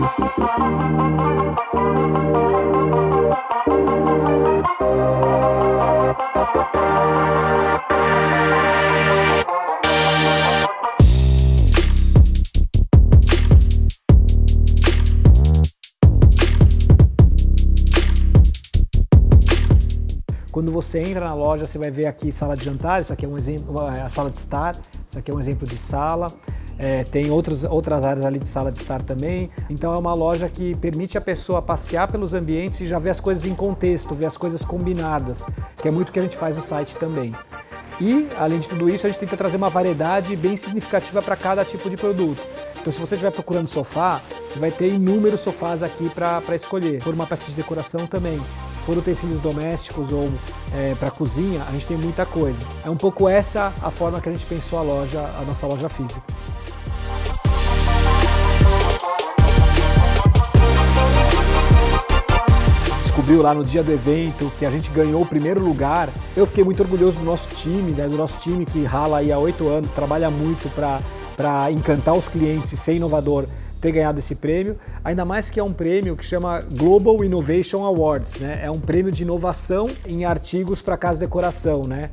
Quando você entra na loja, você vai ver aqui sala de jantar, isso aqui é um exemplo, a sala de estar, isso aqui é um exemplo de sala. Tem outras áreas ali de sala de estar também. Então é uma loja que permite a pessoa passear pelos ambientes e já ver as coisas em contexto, ver as coisas combinadas, que é muito o que a gente faz no site também. E, além de tudo isso, a gente tenta trazer uma variedade bem significativa para cada tipo de produto. Então, se você estiver procurando sofá, você vai ter inúmeros sofás aqui para escolher. Se for uma peça de decoração também. Se for utensílios domésticos ou para cozinha, a gente tem muita coisa. É um pouco essa a forma que a gente pensou a nossa loja física. Descobriu lá no dia do evento que a gente ganhou o primeiro lugar. Eu fiquei muito orgulhoso do nosso time, né, do nosso time que rala aí há 8 anos, trabalha muito para encantar os clientes e ser inovador, ter ganhado esse prêmio. Ainda mais que é um prêmio que chama Global Innovation Awards, né? É um prêmio de inovação em artigos para casa de decoração, né?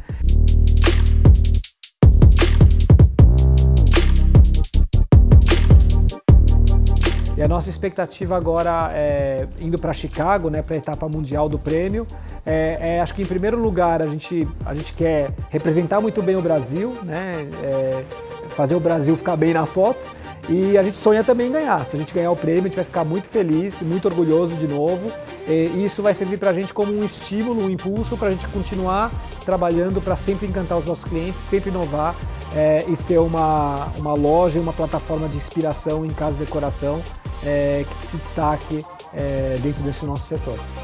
E a nossa expectativa agora, indo para Chicago, né, para a etapa mundial do prêmio, acho que em primeiro lugar a gente quer representar muito bem o Brasil, né, fazer o Brasil ficar bem na foto, e a gente sonha também em ganhar. Se a gente ganhar o prêmio, a gente vai ficar muito feliz, muito orgulhoso de novo, e isso vai servir para a gente como um estímulo, um impulso para a gente continuar trabalhando para sempre encantar os nossos clientes, sempre inovar e ser uma loja e uma plataforma de inspiração em casa de decoração que se destaque dentro desse nosso setor.